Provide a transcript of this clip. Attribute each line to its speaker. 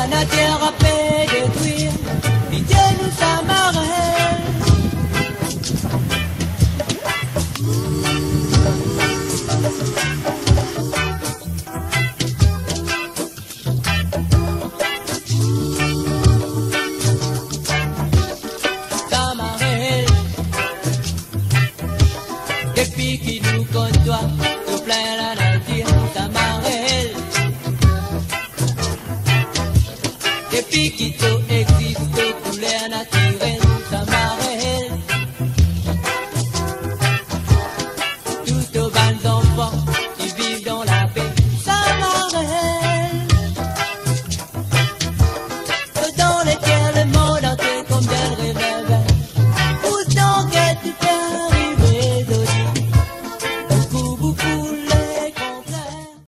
Speaker 1: la nature a fait détruire, pitié nous s'amarrer. S'amarrer, depuis qu'il nous côtoie, tout plein la nature, s'amarrer. Depuis qu'il existe, couleur naturelle.